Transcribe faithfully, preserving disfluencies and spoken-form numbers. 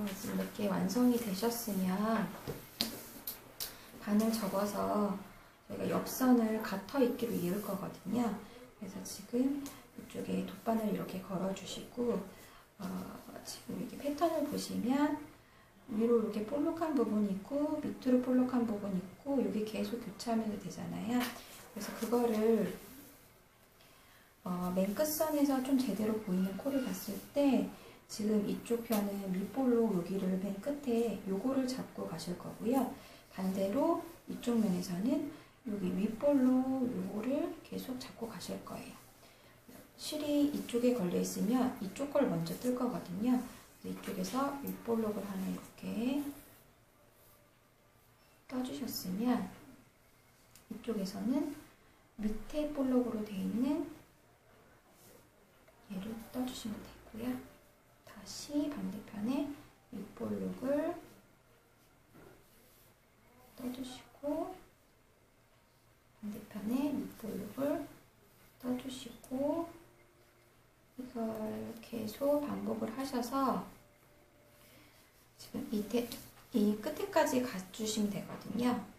지금 이렇게 완성이 되셨으면 반을 접어서 저희가 옆선을 가터 입기로 이을 거거든요. 그래서 지금 이쪽에 돗바늘 이렇게 걸어주시고 어, 지금 이렇게 패턴을 보시면 위로 이렇게 볼록한 부분이 있고 밑으로 볼록한 부분이 있고 여기 계속 교차하면서 되잖아요. 그래서 그거를 어, 맨 끝선에서 좀 제대로 보이는 코를 봤을 때 지금 이쪽 편은 밑볼록 여기를 맨 끝에 요거를 잡고 가실 거고요. 반대로 이쪽 면에서는 여기 윗볼록 요거를 계속 잡고 가실 거예요. 실이 이쪽에 걸려 있으면 이쪽 걸 먼저 뜰 거거든요. 이쪽에서 윗볼록을 하나 이렇게 떠주셨으면 이쪽에서는 밑에 볼록으로 되어 있는 얘를 떠주시면 되고요. 다시 반대편에 윗볼록을 떠주시고 반대편에 윗볼록을 떠주시고 이걸 계속 반복을 하셔서 지금 이, 이 끝에까지 가주시면 되거든요.